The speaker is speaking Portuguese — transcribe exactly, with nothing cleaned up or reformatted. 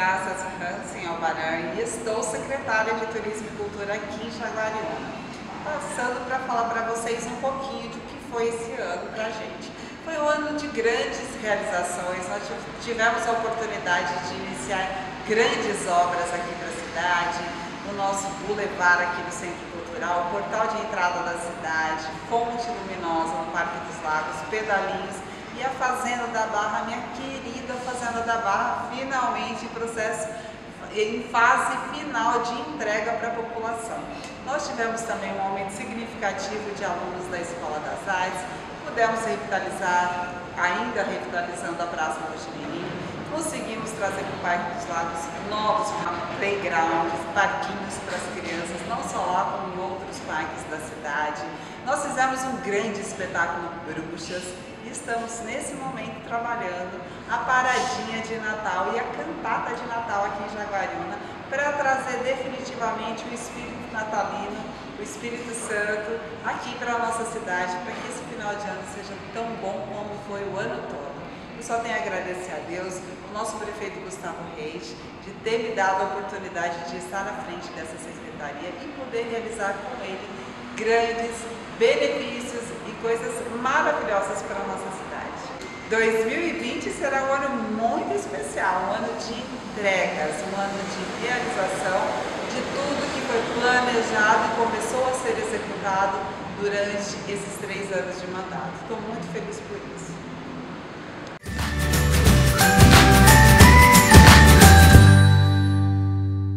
Graças Hansen Albaran e estou secretária de Turismo e Cultura aqui em Jaguariúna. Passando para falar para vocês um pouquinho do que foi esse ano para a gente. Foi um ano de grandes realizações, nós tivemos a oportunidade de iniciar grandes obras aqui para a cidade, o nosso boulevard aqui no Centro Cultural, o portal de entrada da cidade, fonte luminosa no Parque dos Lagos, pedalinhos e a Fazenda da Barra, minha querida Fazenda da Barra, finalmente em processo, em fase final de entrega para a população. Nós tivemos também um aumento significativo de alunos da Escola das Artes, pudemos revitalizar, ainda revitalizando a Praça Mojimirim, conseguimos trazer para o Parque dos Lagos novos playgrounds, parquinhos para as crianças, não só lá como em outros parques da cidade. Nós fizemos um grande espetáculo Bruxas e estamos nesse momento trabalhando a paradinha de Natal e a cantata de Natal aqui em Jaguariúna para trazer definitivamente o espírito natalino, o Espírito Santo aqui para a nossa cidade, para que esse final de ano seja tão bom como foi o ano todo. Eu só tenho a agradecer a Deus, o nosso prefeito Gustavo Reis, de ter me dado a oportunidade de estar à frente dessa secretaria e poder realizar com ele grandes benefícios e coisas maravilhosas para a nossa cidade. dois mil e vinte será um ano muito especial, um ano de entregas, um ano de realização de tudo que foi planejado e começou a ser executado durante esses três anos de mandato. Estou muito feliz por isso.